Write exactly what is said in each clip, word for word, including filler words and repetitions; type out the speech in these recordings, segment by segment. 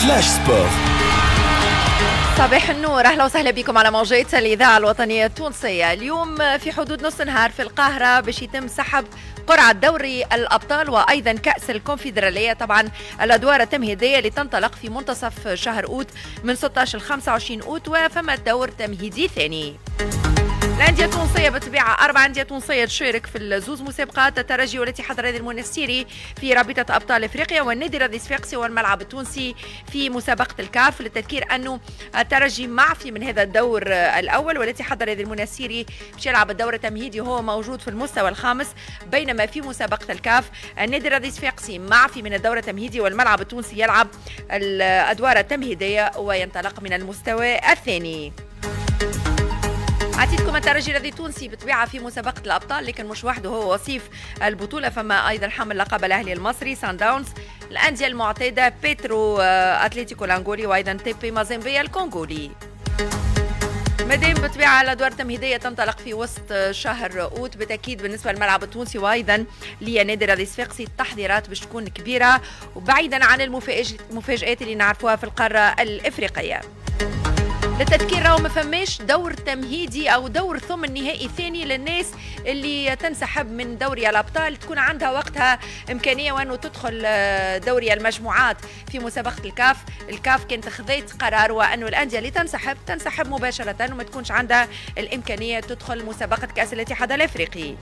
فلاش سبور. صباح النور، اهلا وسهلا بكم على موجات الاذاعه الوطنيه التونسيه. اليوم في حدود نص نهار في القاهره باش يتم سحب قرعه دوري الابطال وايضا كاس الكونفدراليه، طبعا الادوار التمهيديه اللي تنطلق في منتصف شهر اوت من ستة عشر ل خمسة وعشرين اوت، وفما دور تمهيدي ثاني. الأندية التونسية بالطبيعة أربع أندية تونسية تشارك في الزوز مسابقات: الترجي والاتحاد الرياضي المنستيري في رابطة أبطال إفريقيا، والنادي الرياضي الصفاقسي والملعب التونسي في مسابقة الكاف. للتذكير أنه الترجي معفي من هذا الدور الأول، والاتحاد الرياضي المنستيري باش يلعب الدور التمهيدي وهو موجود في المستوى الخامس، بينما في مسابقة الكاف النادي الرياضي الصفاقسي معفي من الدور التمهيدي والملعب التونسي يلعب الأدوار التمهيدية وينطلق من المستوى الثاني. عطيتكم الترجي الرياضي التونسي بطبيعه في مسابقه الابطال، لكن مش وحده هو وصيف البطوله، فما ايضا حامل لقب الاهلي المصري، سان داونز، الانديه المعتاده بيترو اتلتيكو الانغولي، وايضا تيبي مازيمبي الكونغولي. مادام بطبيعه الادوار التمهيديه تنطلق في وسط شهر اوت، بالتاكيد بالنسبه للملعب التونسي وايضا لنادي الرياضي الصفاقسي التحضيرات باش تكون كبيره، وبعيدا عن المفاجات اللي نعرفوها في القاره الافريقيه. للتذكير راهو ما فماش دور تمهيدي او دور ثم النهائي ثاني للناس اللي تنسحب من دوري الابطال، تكون عندها وقتها امكانيه وانه تدخل دوري المجموعات في مسابقه الكاف. الكاف كانت خذت قرار وانه الانديه اللي تنسحب تنسحب مباشره وما تكونش عندها الامكانيه تدخل مسابقه كاس الاتحاد الافريقي.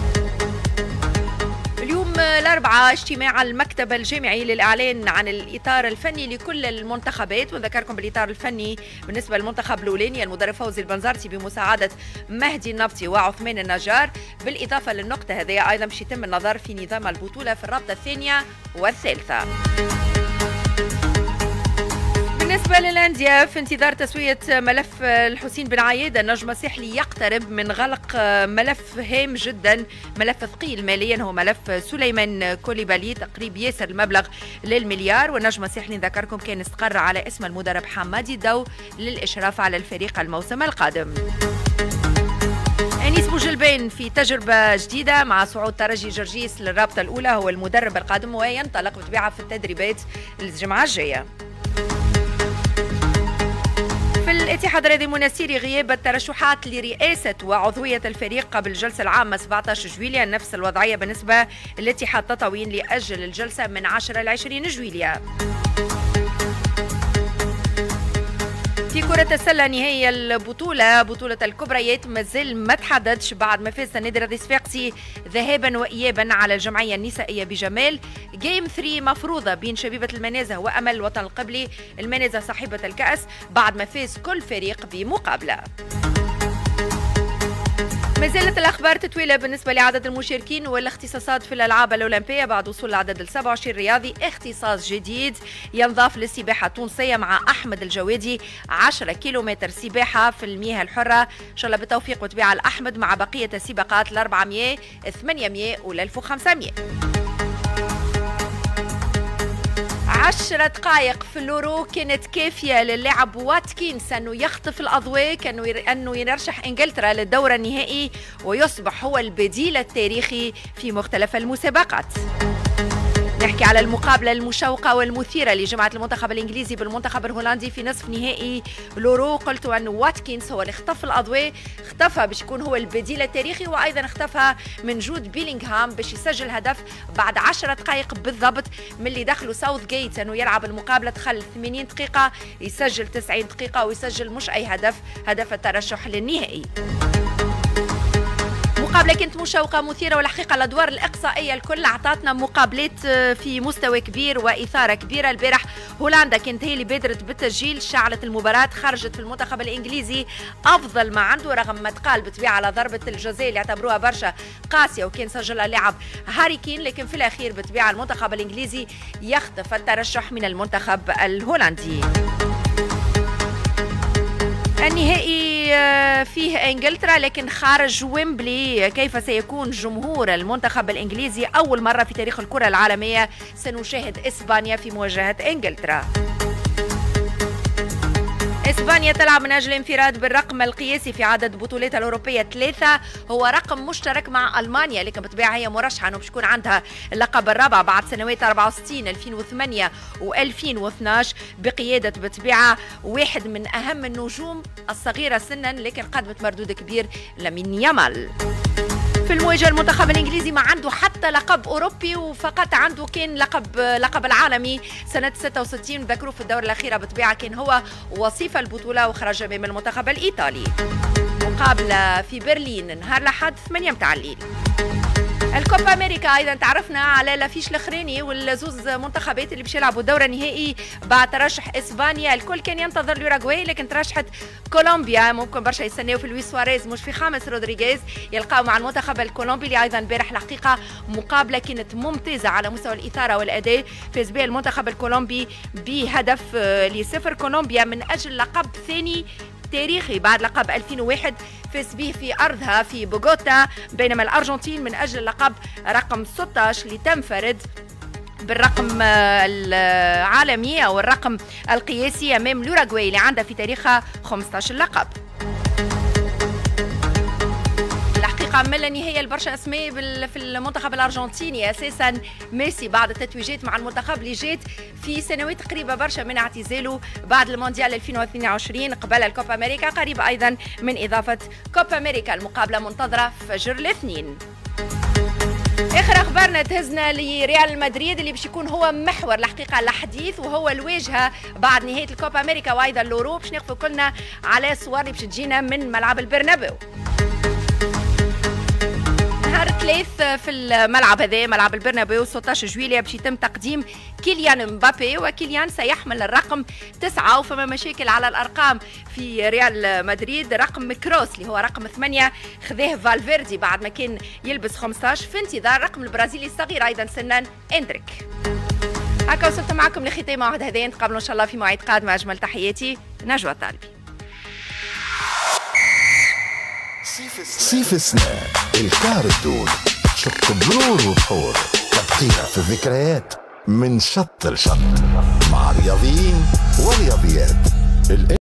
اليوم الأربعاء اجتماع المكتب الجامعي للإعلان عن الإطار الفني لكل المنتخبات، ونذكركم بالإطار الفني بالنسبة للمنتخب الأولاني المدرب فوزي البنزرتي بمساعدة مهدي النفطي وعثمان النجار، بالإضافة للنقطة هذه أيضا باش يتم النظر في نظام البطولة في الرابطة الثانية والثالثة. بالنسبة للأندية في انتظار تسوية ملف الحسين بن عايد النجم الساحلي يقترب من غلق ملف هام جدا، ملف ثقيل ماليا، هو ملف سليمان كوليبالي، تقريب ياسر المبلغ للمليار. والنجم الساحلي نذكركم كان استقر على اسم المدرب حمادي الدو للإشراف على الفريق الموسم القادم. أنيس بوجلبان في تجربة جديدة مع صعود ترجي جرجيس للرابطة الأولى، هو المدرب القادم وينطلق بطبيعة في التدريبات الجمعة الجاية. في الاتحاد الرياضي المنستيري غياب الترشحات لرئاسة وعضوية الفريق قبل الجلسة العامة سبعة عشر جويلية، نفس الوضعية بالنسبة للاتحاد تطاوين لأجل الجلسة من عشرة ل عشرين جويلية. في كرة السلة نهائي البطولة، بطولة الكبريات مازال ما تحددش بعد ما فاز النادي الرياضي الصفاقسي ذهابا وإيابا على الجمعية النسائية بجمال. جيم ثلاثة مفروضة بين شبيبة المنازة وأمل الوطن القبلي، المنازة صاحبة الكأس بعد ما فاز كل فريق بمقابلة. ما زالت الأخبار تتوالى بالنسبة لعدد المشاركين والاختصاصات في الألعاب الأولمبية بعد وصول العدد ال سبعة وعشرين رياضي. اختصاص جديد ينضاف للسباحة التونسية مع أحمد الجوادي، عشرة كيلومتر سباحة في المياه الحرة، إن شاء الله بالتوفيق وتبيع الأحمد مع بقية السباقات ال أربعمية ثمانمية وال ألف وخمسمية. عشرة دقائق في اللورو كانت كافية للاعب واتكينز أنه يخطف الأضواء، كأنه أنه يرشح إنجلترا للدور النهائي ويصبح هو البديل التاريخي في مختلف المسابقات. نحكي على المقابلة المشوقة والمثيرة لجماعة المنتخب الإنجليزي بالمنتخب الهولندي في نصف نهائي لورو. قلت أن واتكينز هو اللي اختف الأضواء، اختفى باش يكون هو البديل التاريخي، وأيضا اختفى من جود بيلينغهام باش يسجل هدف بعد عشرة دقائق بالضبط من اللي دخلوا ساوث جيت أنه يلعب المقابلة، دخل ثمانين دقيقة يسجل تسعين دقيقة ويسجل مش أي هدف، هدف الترشح للنهائي. مقابلة كانت مشوقة مثيرة، والحقيقة الأدوار الإقصائية الكل أعطتنا مقابلات في مستوى كبير وإثارة كبيرة. البارح هولندا كانت هي اللي بادرت بالتسجيل، شعلت المباراة، خرجت في المنتخب الإنجليزي أفضل ما عنده رغم ما تقال بطبيعة على ضربة الجزاء اللي اعتبروها برشا قاسية وكان سجلها اللاعب هاري كين، لكن في الأخير بطبيعة المنتخب الإنجليزي يخطف الترشح من المنتخب الهولندي. النهائي فيه انجلترا لكن خارج ويمبلي. كيف سيكون جمهور المنتخب الانجليزي؟ اول مره في تاريخ الكره العالميه سنشاهد اسبانيا في مواجهه انجلترا. إسبانيا تلعب من أجل الانفراد بالرقم القياسي في عدد بطولاتها الأوروبية ثلاثة، هو رقم مشترك مع ألمانيا، لكن بالطبيعة هي مرشحة أنه باش تكون عندها اللقب الرابع بعد سنوات أربعة وستين ألفين وثمانية وألفين واثناش بقيادة بالطبيعة واحد من أهم النجوم الصغيرة سنا لكن قدمت مردود كبير لامين يامال. في المواجهة المنتخب الانجليزي ما عنده حتى لقب اوروبي وفقط عنده كان لقب لقب العالمي سنة ستة وستين، ذكروه في الدورة الأخيرة بالطبيعة كان هو وصيف البطولة وخرج من المنتخب الإيطالي. مقابلة في برلين نهار الأحد ثمانية متاع الليل. الكوبا امريكا ايضا تعرفنا على لافيش الاخراني والزوز منتخبات اللي باش يلعبوا الدور النهائي بعد ترشح اسبانيا. الكل كان ينتظر اليوراغواي لكن ترشحت كولومبيا، ممكن برشا يستناو في لويس سواريز مش في خامس رودريغيز يلقاو مع المنتخب الكولومبي اللي ايضا امبارح الحقيقه مقابله كانت ممتازه على مستوى الاثاره والاداء. فاز بها المنتخب الكولومبي بهدف لصفر. كولومبيا من اجل لقب ثاني تاريخي بعد لقب ألفين وواحد فاز به في أرضها في بوغوتا، بينما الأرجنتين من أجل اللقب رقم ستة عشر لتنفرد بالرقم العالمي أو الرقم القياسي أمام اليوراغواي اللي عندها في تاريخها خمسة عشر لقب. من النهاية البرشا اسماء في المنتخب الارجنتيني، اساسا ميسي بعد التتويجات مع المنتخب اللي جات في سنوات قريبه برشا من اعتزاله بعد المونديال ألفين واثنين وعشرين قبل الكوبا امريكا، قريب ايضا من اضافه كوبا امريكا. المقابله منتظره فجر الاثنين. اخر اخبارنا تهزنا لريال مدريد اللي باش يكون هو محور الحقيقه الحديث وهو الواجهه بعد نهايه الكوبا امريكا وايضا الاورو. باش ناخذوا كلنا على صور اللي باش تجينا من ملعب البرنابيو. نهار الثلاث في الملعب هذا ملعب البرنابيو ستة عشر جويلية باش يتم تقديم كيليان مبابي، وكيليان سيحمل الرقم تسعة وفما مشاكل على الارقام في ريال مدريد. رقم كروس اللي هو رقم ثمانية خذاه فالفيردي بعد ما كان يلبس خمسة عشر في انتظار رقم البرازيلي الصغير ايضا سنا اندريك. هكا وصلت معكم لختام موعد هذا، نتقابلوا ان شاء الله في موعد قادم. اجمل تحياتي نجوى الطالبي. سيف سنان الكارتون شق برور وبحور تبقيها في الذكريات من شط لشط مع رياضيين ورياضيات.